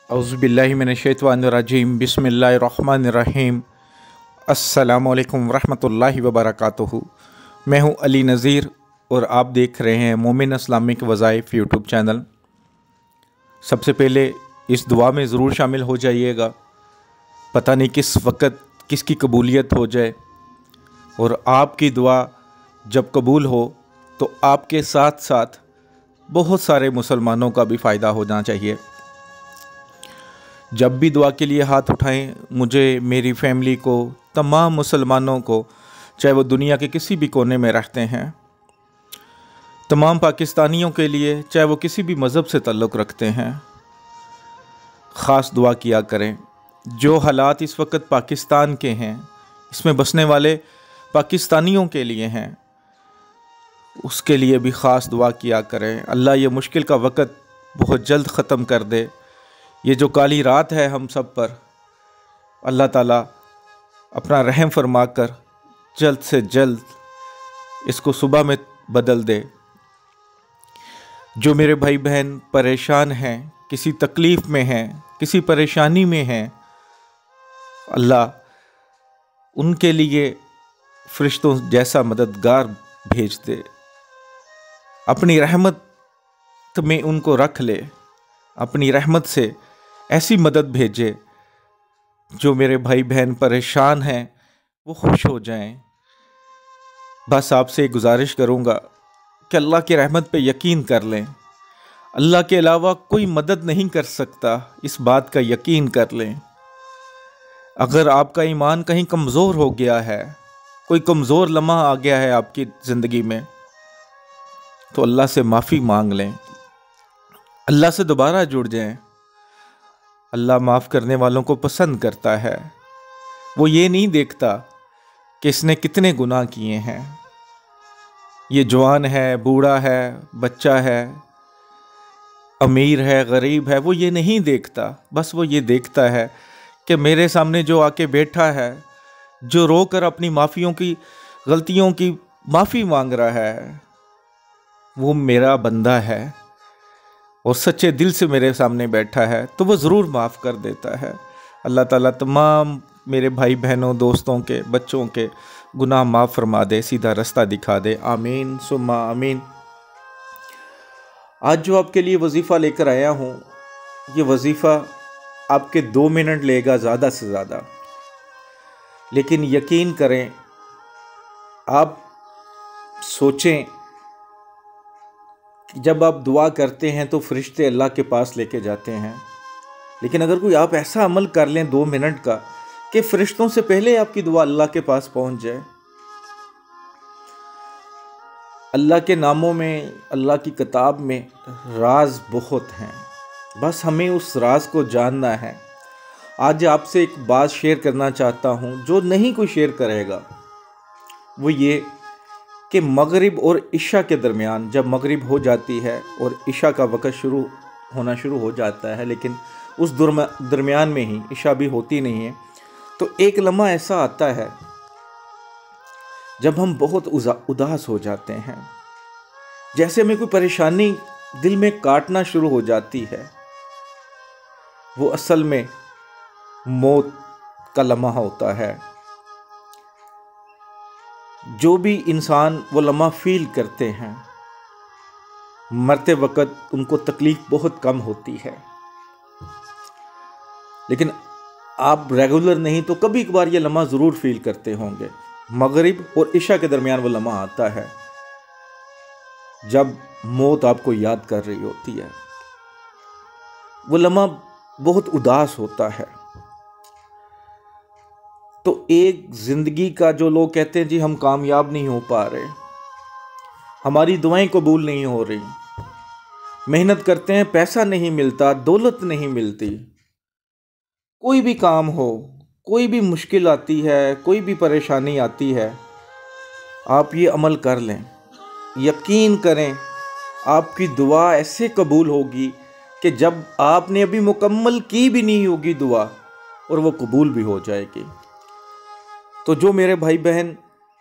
औज़ुबिल्लाहि मिनश्शैतानिर्रजीम बिस्मिल्लाहिर्रहमानिर्रहीम। अस्सलामुअलैकुम वरहमतुल्लाहि वबरकातुहू। मैं हूँ अली नज़ीर और आप देख रहे हैं मोमिन इस्लामिक वज़ाइफ यूट्यूब चैनल। सबसे पहले इस दुआ में ज़रूर शामिल हो जाइएगा, पता नहीं किस वक़्त किसकी कबूलियत हो जाए। और आपकी दुआ जब कबूल हो तो आपके साथ साथ बहुत सारे मुसलमानों का भी फ़ायदा होना चाहिए। जब भी दुआ के लिए हाथ उठाएं, मुझे, मेरी फैमिली को, तमाम मुसलमानों को, चाहे वो दुनिया के किसी भी कोने में रहते हैं, तमाम पाकिस्तानियों के लिए, चाहे वो किसी भी मज़हब से ताल्लुक़ रखते हैं, ख़ास दुआ किया करें। जो हालात इस वक्त पाकिस्तान के हैं, इसमें बसने वाले पाकिस्तानियों के लिए हैं, उसके लिए भी ख़ास दुआ किया करें। अल्लाह ये मुश्किल का वक़्त बहुत जल्द ख़त्म कर दे। ये जो काली रात है हम सब पर, अल्लाह ताला अपना रहम फरमा कर जल्द से जल्द इसको सुबह में बदल दे। जो मेरे भाई बहन परेशान हैं, किसी तकलीफ़ में हैं, किसी परेशानी में हैं, अल्लाह उनके लिए फ़रिश्तों जैसा मददगार भेज दे, अपनी रहमत में उनको रख ले, अपनी रहमत से ऐसी मदद भेजे जो मेरे भाई बहन परेशान हैं वो खुश हो जाएं। बस आपसे गुजारिश करूँगा कि अल्लाह की रहमत पे यकीन कर लें। अल्लाह के अलावा कोई मदद नहीं कर सकता, इस बात का यकीन कर लें। अगर आपका ईमान कहीं कमज़ोर हो गया है, कोई कमज़ोर लम्हा आ गया है आपकी ज़िंदगी में, तो अल्लाह से माफ़ी मांग लें, अल्लाह से दोबारा जुड़ जाएं। अल्लाह माफ़ करने वालों को पसंद करता है। वो ये नहीं देखता कि इसने कितने गुनाह किए हैं, ये जवान है, बूढ़ा है, बच्चा है, अमीर है, गरीब है, वो ये नहीं देखता। बस वो ये देखता है कि मेरे सामने जो आके बैठा है, जो रोकर अपनी माफ़ियों की, गलतियों की माफ़ी मांग रहा है, वो मेरा बंदा है और सच्चे दिल से मेरे सामने बैठा है, तो वो ज़रूर माफ़ कर देता है। अल्लाह ताला तमाम मेरे भाई बहनों, दोस्तों के, बच्चों के गुनाह माफ़ फरमा दे, सीधा रास्ता दिखा दे। आमीन सुम्मा आमीन। आज जो आपके लिए वजीफ़ा लेकर आया हूँ, ये वजीफ़ा आपके 2 मिनट लेगा ज़्यादा से ज़्यादा, लेकिन यकीन करें, आप सोचें, जब आप दुआ करते हैं तो फरिश्ते अल्लाह के पास लेके जाते हैं, लेकिन अगर कोई आप ऐसा अमल कर लें 2 मिनट का कि फरिश्तों से पहले आपकी दुआ अल्लाह के पास पहुंच जाए। अल्लाह के नामों में, अल्लाह की किताब में राज बहुत हैं, बस हमें उस राज को जानना है। आज आपसे एक बात शेयर करना चाहता हूँ जो नहीं कोई शेयर करेगा, वो ये कि मगरिब और इशा के दरमियान, जब मगरिब हो जाती है और इशा का वक़्त होना शुरू हो जाता है, लेकिन उस दरमियान में ही इशा भी होती नहीं है, तो एक लम्हा ऐसा आता है जब हम बहुत उदास हो जाते हैं, जैसे हमें कोई परेशानी दिल में काटना शुरू हो जाती है। वो असल में मौत का लम्हा होता है। जो भी इंसान वो लम्हा फील करते हैं, मरते वक़्त उनको तकलीफ़ बहुत कम होती है, लेकिन आप रेगुलर नहीं तो कभी कभार ये लम्हा ज़रूर फील करते होंगे। मगरिब और इशा के दरमियान वो लम्हा आता है जब मौत आपको याद कर रही होती है। वो लम्हा बहुत उदास होता है। तो एक ज़िंदगी का, जो लोग कहते हैं जी हम कामयाब नहीं हो पा रहे, हमारी दुआएं कबूल नहीं हो रही, मेहनत करते हैं, पैसा नहीं मिलता, दौलत नहीं मिलती, कोई भी काम हो, कोई भी मुश्किल आती है, कोई भी परेशानी आती है, आप ये अमल कर लें, यकीन करें आपकी दुआ ऐसे कबूल होगी कि जब आपने अभी मुकम्मल की भी नहीं होगी दुआ, और वो कबूल भी हो जाएगी। तो जो मेरे भाई बहन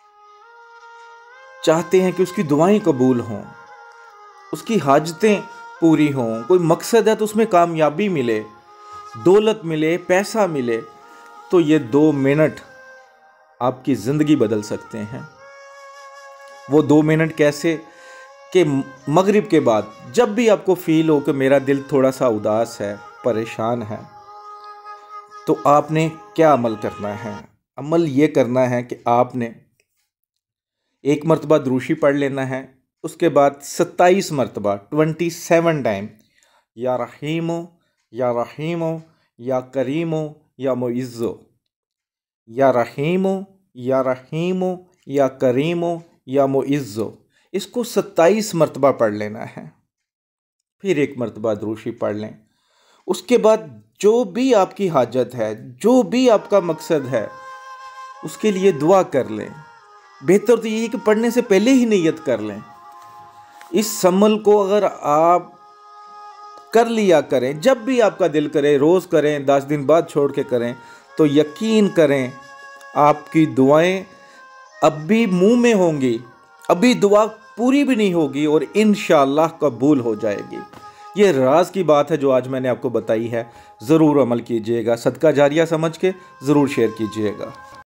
चाहते हैं कि उसकी दुआएं कबूल हों, उसकी हाजतें पूरी हों, कोई मकसद है तो उसमें कामयाबी मिले, दौलत मिले, पैसा मिले, तो ये 2 मिनट आपकी ज़िंदगी बदल सकते हैं। वो 2 मिनट कैसे कि मगरिब के बाद जब भी आपको फील हो कि मेरा दिल थोड़ा सा उदास है, परेशान है, तो आपने क्या अमल करना है? अमल ये करना है कि आपने 1 मरतबा दुरूशी पढ़ लेना है, उसके बाद 27 मरतबा 27 टाइम या रहीमो या रहीमो या करीमो या मुइज़्ज़ो, या रहीमो या रहीमो या करीमो या मुइज़्ज़ो, इसको 27 मरतबा पढ़ लेना है। फिर 1 मरतबा दुरूशी पढ़ लें। उसके बाद जो भी आपकी हाजत है, जो भी आपका मकसद है, उसके लिए दुआ कर लें। बेहतर तो ये है कि पढ़ने से पहले ही नियत कर लें। इस अमल को अगर आप कर लिया करें, जब भी आपका दिल करे, रोज़ करें, 10 दिन बाद छोड़ के करें, तो यकीन करें आपकी दुआएं अब भी मुंह में होंगी, अभी दुआ पूरी भी नहीं होगी और इंशाअल्लाह कबूल हो जाएगी। ये राज की बात है जो आज मैंने आपको बताई है। ज़रूर अमल कीजिएगा, सदका जारिया समझ के ज़रूर शेयर कीजिएगा।